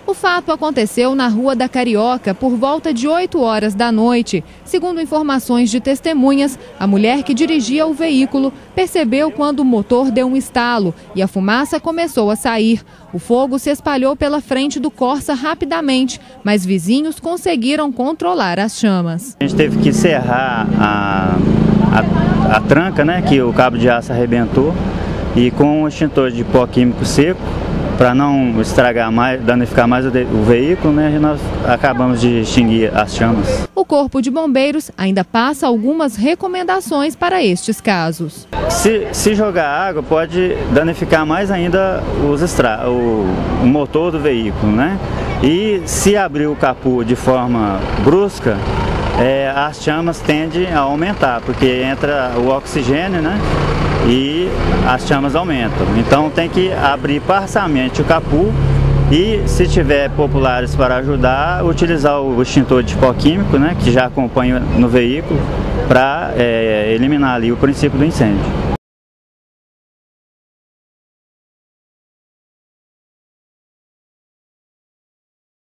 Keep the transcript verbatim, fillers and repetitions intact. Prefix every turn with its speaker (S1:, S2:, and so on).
S1: O fato aconteceu na Rua da Carioca por volta de oito horas da noite. Segundo informações de testemunhas, a mulher que dirigia o veículo percebeu quando o motor deu um estalo e a fumaça começou a sair. O fogo se espalhou pela frente do Corsa rapidamente, mas vizinhos conseguiram controlar as chamas.
S2: A gente teve que serrar a, a, a tranca, né, que o cabo de aço arrebentou, e com um extintor de pó químico seco, para não estragar mais, danificar mais o, de, o veículo, né, nós acabamos de extinguir as chamas.
S1: O Corpo de Bombeiros ainda passa algumas recomendações para estes casos.
S2: Se, se jogar água, pode danificar mais ainda os extra, o, o motor do veículo, né? E se abrir o capô de forma brusca, é, as chamas tendem a aumentar, porque entra o oxigênio, né? E as chamas aumentam. Então tem que abrir parcialmente o capô e, se tiver populares para ajudar, utilizar o extintor de pó químico, né, que já acompanha no veículo, para é, eliminar ali o princípio do incêndio.